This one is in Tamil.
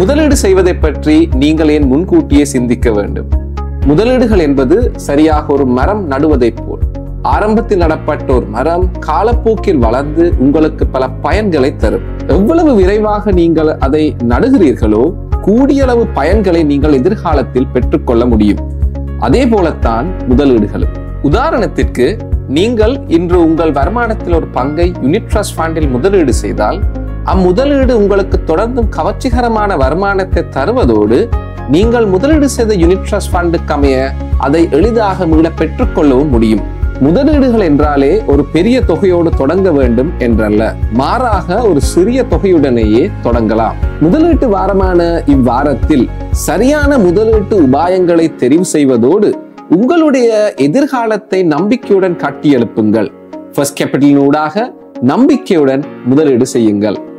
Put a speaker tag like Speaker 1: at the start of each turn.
Speaker 1: முதலீடு செய்வதை பற்றி நீங்கள் ஏன் முன்கூட்டியே சிந்திக்க வேண்டும்? முதலீடுகள் என்பது சரியாக ஒரு மரம் நடுவதை போல். ஆரம்பத்தில் நடப்பட்ட ஒரு மரம் காலப்போக்கில் வளர்ந்து உங்களுக்கு பல பயன்களை தரும். எவ்வளவு விரைவாக நீங்கள் அதை நடுகிறீர்களோ கூடியளவு பயன்களை நீங்கள் எதிர்காலத்தில் பெற்றுக்கொள்ள முடியும். அதே போலத்தான் முதலீடுகளும். உதாரணத்திற்கு, நீங்கள் இன்று உங்கள் வருமானத்தில் ஒரு பங்கை யூனிட் ட்ரஸ்ட் ஃபண்டில் முதலீடு செய்தால் அம்முதலீடு உங்களுக்கு தொடர்ந்தும் கவர்ச்சிகரமான வருமானத்தை தருவதோடு நீங்கள் முதலீடு செய்த யூனிட் ட்ரஸ்ட் ஃபண்டுக்கு அமைய அதை எளிதாக மீள பெற்றுக்கொள்ளவும் முடியும். முதலீடுகள் என்றாலே ஒரு பெரிய தொகையோடு தொடங்க வேண்டும் என்றல்ல, மாறாக ஒரு சிறிய தொகையுடனேயே தொடங்கலாம். முதலீட்டு வாரமான இவ்வாரத்தில் சரியான முதலீட்டு உபாயங்களை தெரிவு செய்வதோடு உங்களுடைய எதிர்காலத்தை நம்பிக்கையுடன் கட்டியெழுப்புங்கள். ஃபர்ஸ்ட் கேபிட்டலின் ஊடாக நம்பிக்கையுடன் முதலீடு செய்யுங்கள்.